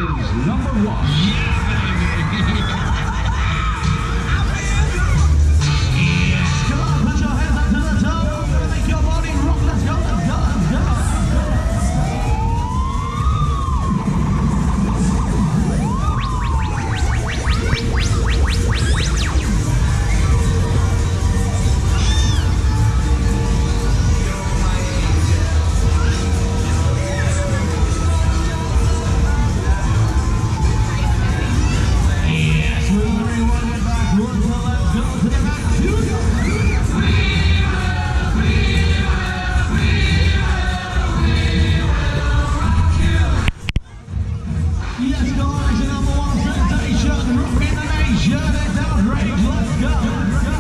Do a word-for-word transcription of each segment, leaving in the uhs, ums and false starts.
is number one. Yes, come on, put your hands up to the top. Make your body rock. Let's go, let's go, let's go. Yes, guys, the number one sensation, rocking the nation, it's Outrage, let's go, let's go.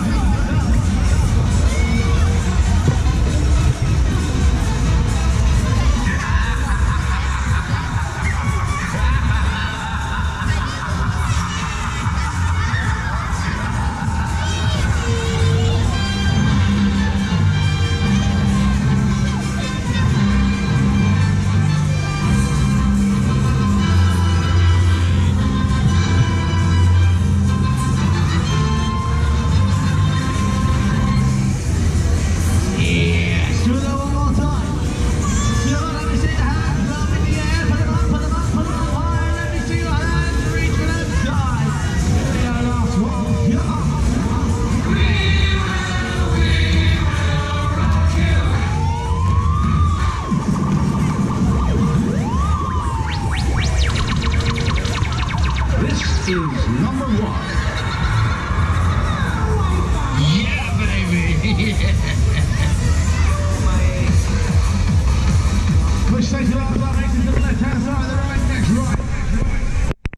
This is number one.